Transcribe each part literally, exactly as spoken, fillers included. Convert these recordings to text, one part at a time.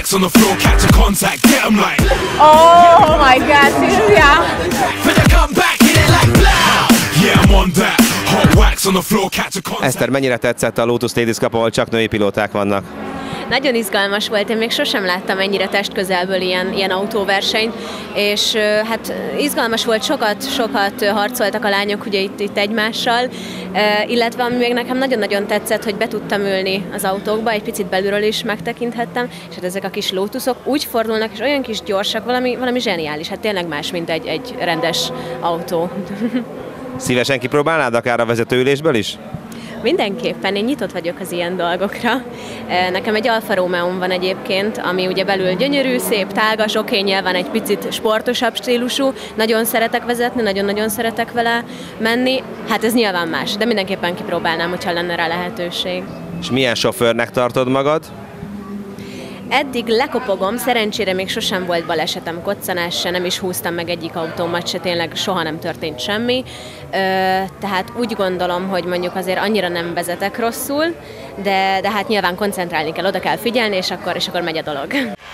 wax on the floor, catch a contact, get 'em like. Oh my god, Silvia! Finna come back, hit it like blow. Yeah, I'm on that. Hot wax on the floor, catch a contact. Eszter, mennyire tetszett a Lotus Ladies Cup, ahol csak női pilóták vannak? Nagyon izgalmas volt, én még sosem láttam ennyire testközelből ilyen, ilyen autóversenyt, és hát izgalmas volt, sokat, sokat harcoltak a lányok ugye itt, itt egymással, illetve ami még nekem nagyon-nagyon tetszett, hogy be tudtam ülni az autókba, egy picit belülről is megtekinthettem, és hát ezek a kis Lotusok úgy fordulnak, és olyan kis gyorsak, valami, valami zseniális, hát tényleg más, mint egy, egy rendes autó. Szívesen kipróbálnád akár a vezetőülésből is? Mindenképpen, én nyitott vagyok az ilyen dolgokra. Nekem egy Alfa Romeom van egyébként, ami ugye belül gyönyörű, szép, tágas, oké, nyilván egy picit sportosabb stílusú, nagyon szeretek vezetni, nagyon-nagyon szeretek vele menni, hát ez nyilván más, de mindenképpen kipróbálnám, hogyha lenne rá lehetőség. És milyen sofőrnek tartod magad? Eddig lekopogom, szerencsére még sosem volt balesetem, koccanás se, nem is húztam meg egyik autómat se, tényleg soha nem történt semmi. Ö, tehát úgy gondolom, hogy mondjuk azért annyira nem vezetek rosszul, de, de hát nyilván koncentrálni kell, oda kell figyelni, és akkor, és akkor megy a dolog.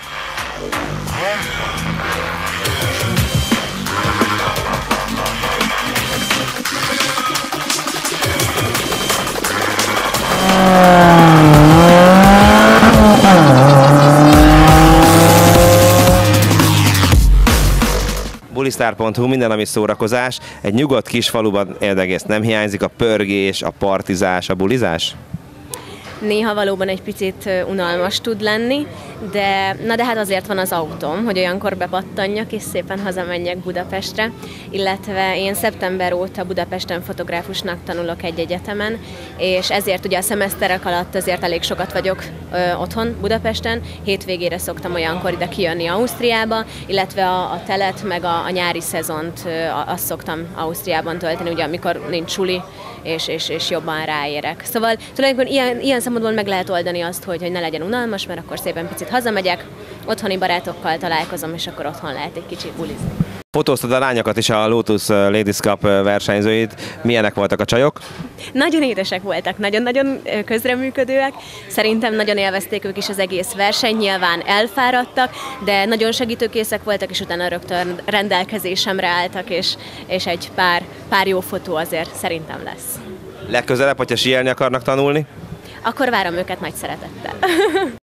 bulistar pont hu, minden, ami szórakozás. Egy nyugodt kis faluban érdegész nem hiányzik, a pörgés, a partizás, a bulizás? Néha valóban egy picit unalmas tud lenni, de, na de hát azért van az autóm, hogy olyankor bepattanjak és szépen hazamenjek Budapestre, illetve én szeptember óta Budapesten fotográfusnak tanulok egy egyetemen, és ezért ugye a szemeszterek alatt azért elég sokat vagyok ö, otthon Budapesten, hétvégére szoktam olyankor ide kijönni Ausztriába, illetve a, a telet meg a, a nyári szezont ö, azt szoktam Ausztriában tölteni, ugye amikor nincs suli, és, és, és jobban ráérek. Szóval tulajdonképpen ilyen, ilyen szempontból meg lehet oldani azt, hogy, hogy ne legyen unalmas, mert akkor szépen picit hazamegyek, otthoni barátokkal találkozom, és akkor otthon lehet egy kicsit bulizni. Fotóztad a lányokat is, a Lotus Ladies Cup versenyzőit. Milyenek voltak a csajok? Nagyon édesek voltak, nagyon-nagyon közreműködőek. Szerintem nagyon élvezték ők is az egész verseny, nyilván elfáradtak, de nagyon segítőkészek voltak, és utána rögtön rendelkezésemre álltak, és, és egy pár, pár jó fotó azért szerintem lesz. Legközelebb, hogyha síelni akarnak tanulni? Akkor várom őket nagy szeretettel.